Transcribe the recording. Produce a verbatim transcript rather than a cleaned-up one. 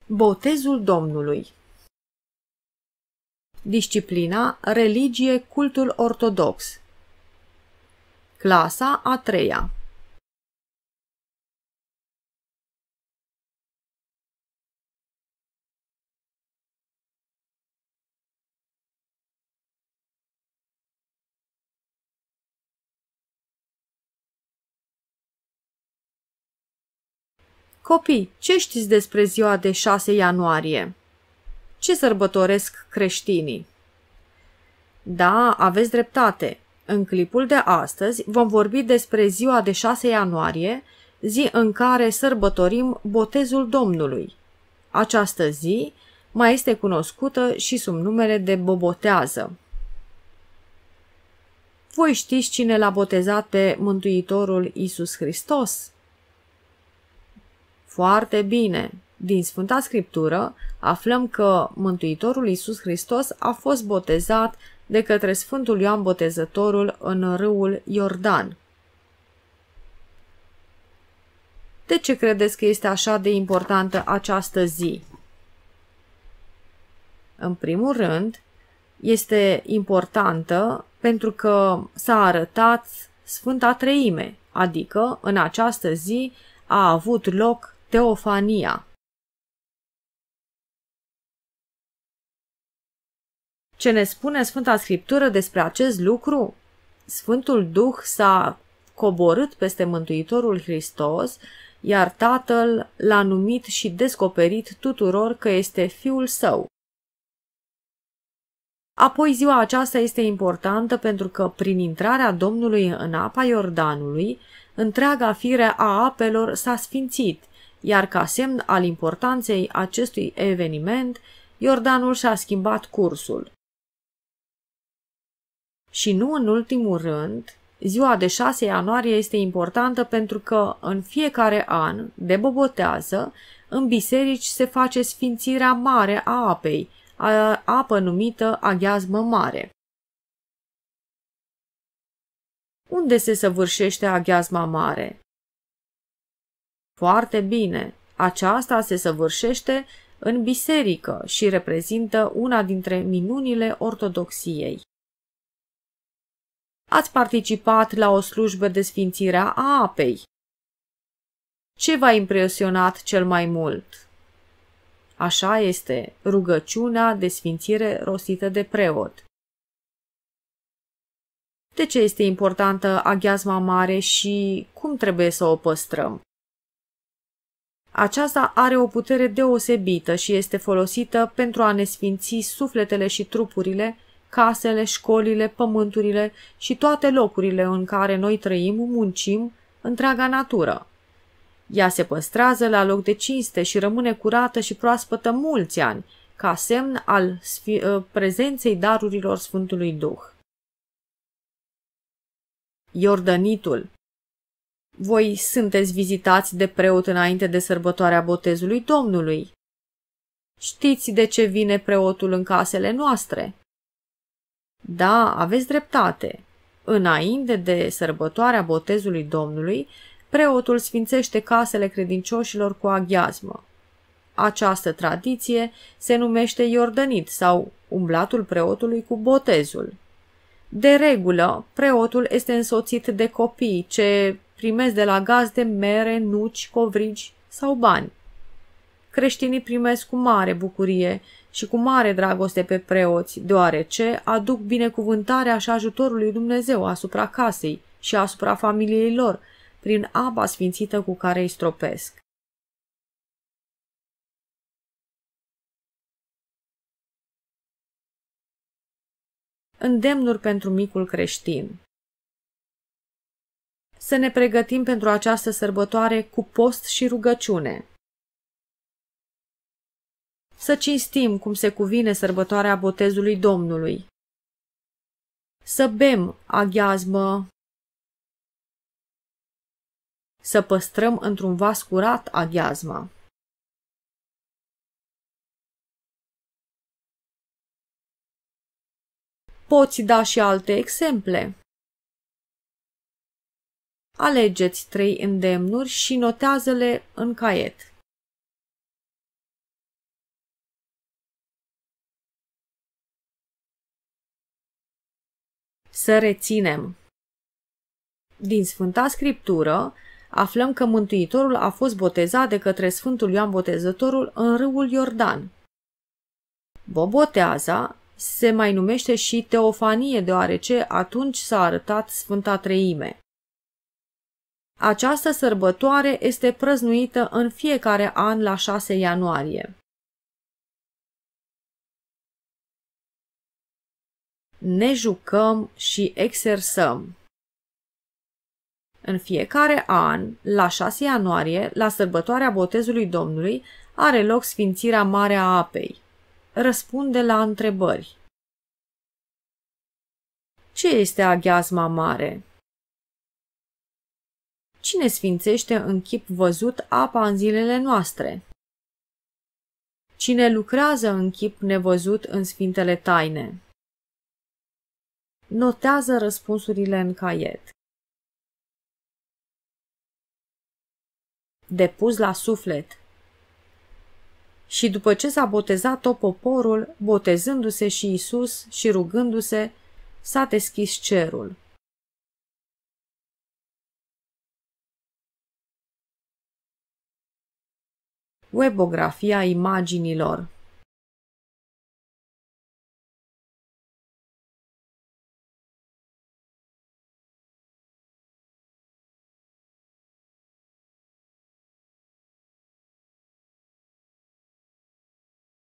Botezul Domnului. Disciplina Religie, cultul ortodox. Clasa a treia. Copii, ce știți despre ziua de șase ianuarie? Ce sărbătoresc creștinii? Da, aveți dreptate. În clipul de astăzi vom vorbi despre ziua de șase ianuarie, zi în care sărbătorim Botezul Domnului. Această zi mai este cunoscută și sub numele de Bobotează. Voi știți cine l-a botezat pe Mântuitorul Iisus Hristos? Foarte bine! Din Sfânta Scriptură aflăm că Mântuitorul Iisus Hristos a fost botezat de către Sfântul Ioan Botezătorul în râul Iordan. De ce credeți că este așa de importantă această zi? În primul rând, este importantă pentru că s-a arătat Sfânta Treime, adică în această zi a avut loc teofania. Ce ne spune Sfânta Scriptură despre acest lucru? Sfântul Duh s-a coborât peste Mântuitorul Hristos, iar Tatăl l-a numit și descoperit tuturor că este Fiul Său. Apoi ziua aceasta este importantă pentru că prin intrarea Domnului în apa Iordanului, întreaga fire a apelor s-a sfințit, iar ca semn al importanței acestui eveniment, Iordanul și-a schimbat cursul. Și nu în ultimul rând, ziua de șase ianuarie este importantă pentru că în fiecare an, de Bobotează, în biserici se face sfințirea mare a apei, a apă numită Aghiazmă Mare. Unde se săvârșește Aghiazma Mare? Foarte bine, aceasta se săvârșește în biserică și reprezintă una dintre minunile ortodoxiei. Ați participat la o slujbă de sfințire a apei. Ce v-a impresionat cel mai mult? Așa este, rugăciunea de sfințire rostită de preot. De ce este importantă Aghiazma Mare și cum trebuie să o păstrăm? Aceasta are o putere deosebită și este folosită pentru a ne sfinți sufletele și trupurile, casele, școlile, pământurile și toate locurile în care noi trăim, muncim, întreaga natură. Ea se păstrează la loc de cinste și rămâne curată și proaspătă mulți ani, ca semn al prezenței darurilor Sfântului Duh. Iordănitul. Voi sunteți vizitați de preot înainte de sărbătoarea Botezului Domnului. Știți de ce vine preotul în casele noastre? Da, aveți dreptate. Înainte de sărbătoarea Botezului Domnului, preotul sfințește casele credincioșilor cu aghiazmă. Această tradiție se numește iordănit sau umblatul preotului cu botezul. De regulă, preotul este însoțit de copii ce primesc de la gazde mere, nuci, covrigi sau bani. Creștinii primesc cu mare bucurie și cu mare dragoste pe preoți, deoarece aduc binecuvântarea și ajutorul lui Dumnezeu asupra casei și asupra familiei lor, prin apa sfințită cu care îi stropesc. Îndemnuri pentru micul creștin. Să ne pregătim pentru această sărbătoare cu post și rugăciune. Să cinstim cum se cuvine sărbătoarea Botezului Domnului. Să bem aghiazmă. Să păstrăm într-un vas curat aghiazma. Poți da și alte exemple. Alegeți trei îndemnuri și notează-le în caiet. Să reținem. Din Sfânta Scriptură aflăm că Mântuitorul a fost botezat de către Sfântul Ioan Botezătorul în râul Iordan. Boboteaza se mai numește și teofanie, deoarece atunci s-a arătat Sfânta Treime. Această sărbătoare este prăznuită în fiecare an la șase ianuarie. Ne jucăm și exersăm. În fiecare an, la șase ianuarie, la sărbătoarea Botezului Domnului, are loc sfințirea mare a apei. Răspunde la întrebări. Ce este aghiazma mare? Cine sfințește în chip văzut apa în zilele noastre? Cine lucrează în chip nevăzut în sfintele taine? Notează răspunsurile în caiet. Depus la suflet. Și după ce s-a botezat tot poporul, botezându-se și Isus și rugându-se, s-a deschis cerul. Webografia imaginilor.